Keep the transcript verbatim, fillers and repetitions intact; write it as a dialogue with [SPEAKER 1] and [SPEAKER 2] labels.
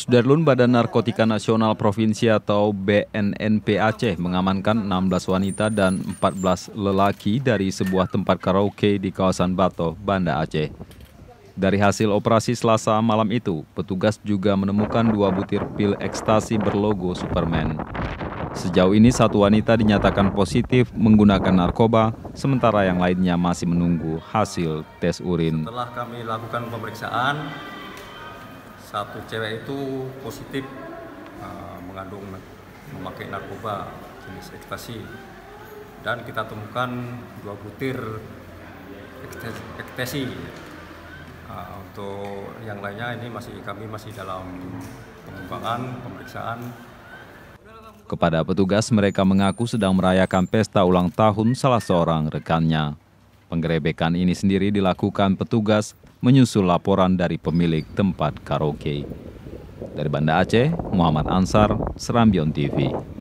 [SPEAKER 1] Sudarlun, Badan Narkotika Nasional Provinsi atau B N N P Aceh mengamankan enam belas wanita dan empat belas lelaki dari sebuah tempat karaoke di kawasan Bato, Banda Aceh. Dari hasil operasi Selasa malam itu, petugas juga menemukan dua butir pil ekstasi berlogo Superman. Sejauh ini satu wanita dinyatakan positif menggunakan narkoba, sementara yang lainnya masih menunggu hasil tes urin.
[SPEAKER 2] Setelah kami lakukan pemeriksaan, satu cewek itu positif uh, mengandung memakai narkoba jenis ekstasi, dan kita temukan dua butir ekstasi. Uh, untuk yang lainnya ini masih kami masih dalam pengembangan pemeriksaan.
[SPEAKER 1] Kepada petugas, mereka mengaku sedang merayakan pesta ulang tahun salah seorang rekannya. Penggerebekan ini sendiri dilakukan petugas menyusul laporan dari pemilik tempat karaoke. Dari Banda Aceh, Muhammad Ansar, Serambion T V.